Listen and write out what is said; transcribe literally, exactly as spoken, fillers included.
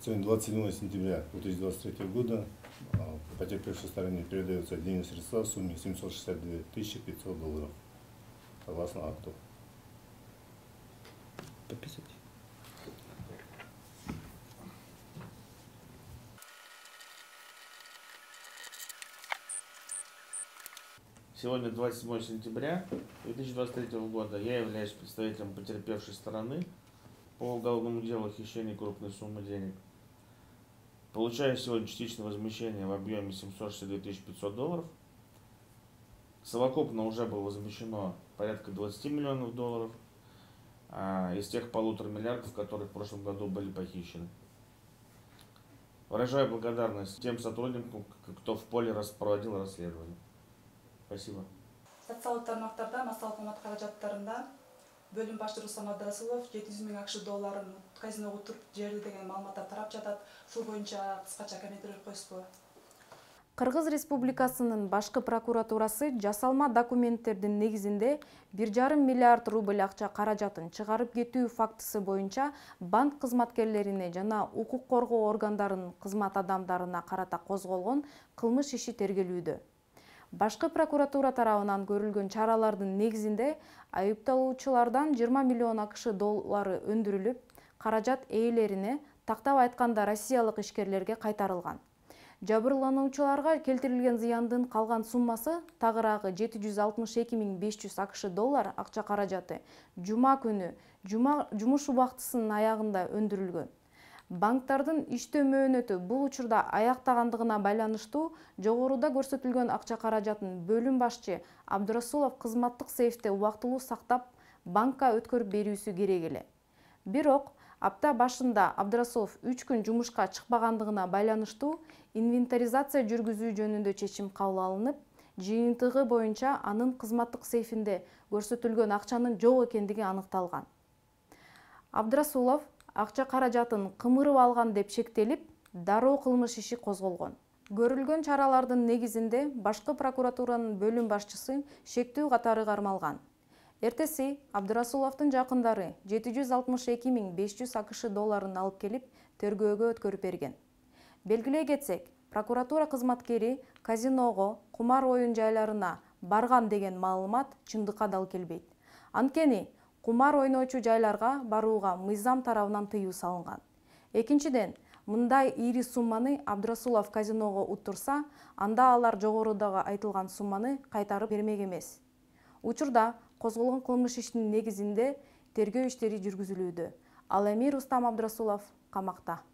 Сегодня двадцать седьмое сентября две тысячи двадцать третьего года потерпевшей стороне передается денежные средства в сумме семьсот шестьдесят две тысячи пятьсот долларов. Согласно акту. Подписывайте. Сегодня двадцать седьмое сентября две тысячи двадцать третьего года. Я являюсь представителем потерпевшей стороны по уголовному делу хищения крупной суммы денег. Получаю сегодня частичное возмещение в объеме семьсот шестьдесят две тысячи пятьсот долларов. Совокупно уже было возмещено порядка двадцати миллионов долларов а, из тех полутора миллиардов, которые в прошлом году были похищены. Выражаю благодарность тем сотрудникам, кто в поле проводил расследование. Спасибо. Социалдык тармактарда массалык кымбат каражаттарында бөлүм башчы Руслан Абдрасулов жети жүз миң акш долларын казиного туруп жиберди деген маалыматтар тарап жатат. Ушул боюнча кыскача коммент берип коесузбу? Кыргыз Республикасынын башкы прокуратурасы жасалма документтердин негизинде бир жарым миллиард рубль акча каражатын чыгарып кетүү фактысы боюнча банк кызматкерлерине жана укук коргоо органдарынын кызмат адамдарына карата козголгон кылмыш иши тергелүүдө. Башкы прокуратура тарабынан көрүлгөн чаралардын негизинде айыпталуучулардан жыйырма миллион акш доллары өндүрүлүп, каражат ээлерине, тактап айтканда россиялык ишкерлерге кайтарылган. Жабырлануучуларга келтирилген зыяндын калган суммасы тагыраагы жети жүз алтымыш эки миң беш жүз акш доллар акча каражаты жума күнү жумуш убактысынын аягында өндүрүлгөн. Банктардын иштөө мөөнөтү бул учурда аяктагандыгына байланыштуу жогоруда көрсөтүлгөн акча каражатын бөлүм башчы Абдрасулов кызматтык сейфте убактылуу сактап, банкка өткөрүп берүүсү керек эле. Бирок апта башында Абдрасулов үч күн жумушка чыкпагандыгына байланыштуу инвентаризация жүргүзүү жөнүндө чечим кабыл алынып, жыйынтыгы боюнча анын кызматтык сейфинде көрсөтүлгөн акчанын жок экендиги аныкталган. Абдрасулов акча каражатын кымырып алган деп шектелип, дароо кылмыш иши козголгон. Көрүлгөн чаралардын негизинде башкы прокуратуранын бөлүм башчысы шектүү катары кармалган. Эртеси Абдрасуловдун жакындары жети жүз алтымыш эки миң беш жүз акш долларын алып келип, тергөөгө өткөрүп берген. Белгилей кетсек, прокуратура кызматкери казиного, кумар оюн жайларына барган деген маалымат чындыкка дал келбейт. Анткени кумар ойночу жайларга барууга мыйзам тарабынан тыюу салынган. Экинчиден, мындай ири сумманы Абдрасулов казиного уттурса, анда алар жогорудагы айтылган сумманы кайтарып бермек эмес. Учурда козголгон кылмыш ишинин негизинде тергөө иштери жүргүзүлүүдө. Ал эми Рустам Абдрасулов камакта.